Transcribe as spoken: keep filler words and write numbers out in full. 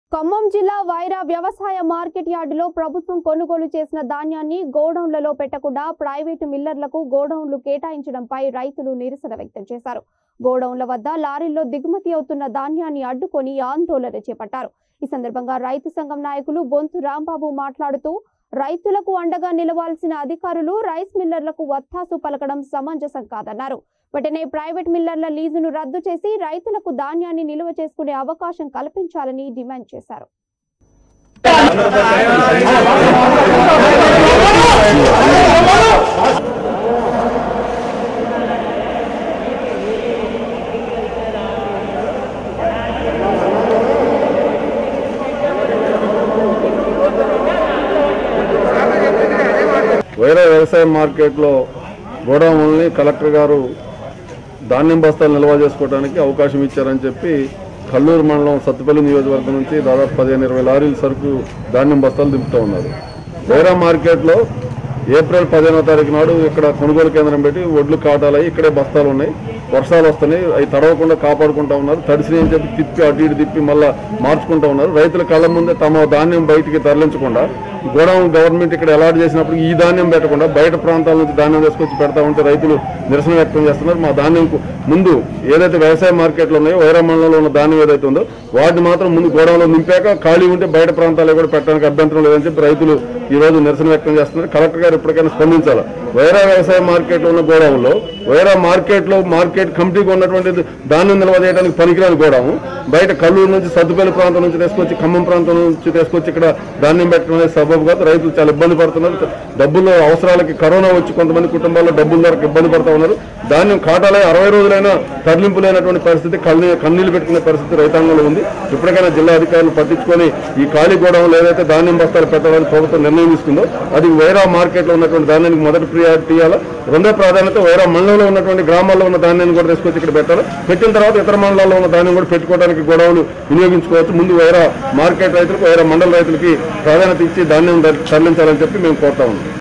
ఖమ్మం జిల్లా వైరా వ్యవసాయ మార్కెట్ యార్డులో ప్రభుత్వం కొనుగోలు చేసిన ధాన్యాన్ని గోడౌన్లలో పెట్టకుండా ప్రైవేటు మిల్లర్లకు గోడౌన్లు కేటాయించడంపై రైతులు నిరసన వ్యక్తం చేశారు. గోడౌన్ల వద్ద లారీల్లో దిగుమతి అవుతున్న ధాన్యాన్ని అడ్డుకొని ఆందోళన చేపట్టారు. ఈ సందర్భంగా రైతు సంఘం నాయకులు బొంతు రాంబాబు మాట్లాడుతూ రైతులకు అండగా నిలవాల్సిన అధికారులు రైస్ మిల్లర్లకు వత్తాసు పలకడం సమంజసం కాదన్నారు. వెంటనే ప్రైవేట్ మిల్లర్ల లీజును రద్దు చేసి రైతులకు ధాన్యాన్ని నిల్వ చేసుకునే అవకాశం కల్పించాలని డిమాండ్ చేశారు. వైరా వ్యవసాయ మార్కెట్లో గోడౌన్లని కలెక్టర్ గారు ధాన్యం బస్తాలు నిల్వ చేసుకోవడానికి అవకాశం ఇచ్చారని చెప్పి కల్లూరు మండలం సత్తుపల్లి నియోజకవర్గం నుంచి దాదాపు పదిహేను ఇరవై లారీల సరుకు ధాన్యం బస్తాలు దింపుతూ ఉన్నారు. వైరా మార్కెట్లో ఏప్రిల్ పదిహేనవ తారీఖు నాడు ఇక్కడ కొనుగోలు కేంద్రం పెట్టి ఒడ్లు కాటాలయ్యి ఇక్కడే బస్తాలు ఉన్నాయి. వర్షాలు వస్తున్నాయి, అవి తడవకుండా కాపాడుకుంటూ ఉన్నారు. తడిసిని అని చెప్పి తిప్పి అటు ఇటు తిప్పి మళ్ళీ మార్చుకుంటూ ఉన్నారు. రైతుల కళ్ళ ముందే తమ ధాన్యం బయటికి తరలించకుండా గోడౌన్ గవర్నమెంట్ ఇక్కడ అలాట్ చేసినప్పుడు ఈ ధాన్యం పెట్టకుండా బయట ప్రాంతాల నుంచి ధాన్యం తీసుకొచ్చి పెడతా ఉంటే రైతులు నిరసన వ్యక్తం చేస్తున్నారు. మా ధాన్యం ముందు ఏదైతే వ్యవసాయ మార్కెట్లు ఉన్నాయో వైరా మండలంలో ఉన్న ధాన్యం ఏదైతే ఉందో వాటిని మాత్రం ముందు గోడౌన్లో నింపాక ఖాళీ ఉంటే బయట ప్రాంతాల్లో కూడా పెట్టడానికి అభ్యంతరం లేదని చెప్పి రైతులు ఈ రోజు నిరసన వ్యక్తం చేస్తున్నారు. కలెక్టర్ గారు ఇప్పటికైనా స్పందించాలి. వైరా వ్యవసాయ మార్కెట్లో ఉన్న గోడౌన్లో వైరా మార్కెట్లో మార్కెట్ కమిటీకి ఉన్నటువంటి ధాన్యం నిల్వ చేయడానికి పనికిరాని గోడౌన్ బయట కల్లూరు నుంచి సత్తుపల్లి ప్రాంతం నుంచి తీసుకొచ్చి ఖమ్మం ప్రాంతం నుంచి తీసుకొచ్చి ఇక్కడ ధాన్యం పెట్టడం అనేది సబబు కాదు. రైతులు చాలా ఇబ్బంది పడుతున్నారు. డబ్బులు అవసరాలకి కరోనా వచ్చి కొంతమంది కుటుంబాల్లో డబ్బుల ధరకు ఇబ్బంది పడుతూ ఉన్నారు. ధాన్యం కాటాలై అరవై రోజులైనా తరలింపు లేనటువంటి పరిస్థితి, కన్నీ కన్నీళ్లు పెట్టుకునే పరిస్థితి రైతాంగంలో ఉంది. ఇప్పటికైనా జిల్లా అధికారులు పట్టించుకొని ఈ ఖాళీ గోడౌన్లు ఏదైతే ధాన్యం బస్తాలు పెట్టాలని ప్రభుత్వం నిర్ణయం తీసుకుందో అది వైరా మార్కెట్లో ఉన్నటువంటి ధాన్యానికి మొదటి ప్రియారిటీ ఇవ్వాలి. రెండో ప్రాధాన్యత వైరా మండలంలో ఉన్నటువంటి గ్రామాల్లో ఉన్న ధాన్యాన్ని కూడా తీసుకొచ్చి ఇక్కడ పెట్టాలి. పెట్టిన తర్వాత ఇతర మండలాల్లో ఉన్న ధాన్యం కూడా పెట్టుకోవడానికి గోడౌన్లు వినియోగించుకోవచ్చు. ముందు వైరా మార్కెట్ రైతులకు వైరా మండల రైతులకి ప్రాధాన్యత ఇచ్చి ధాన్యం తరలించాలని చెప్పి మేము కోరుతా ఉన్నాం.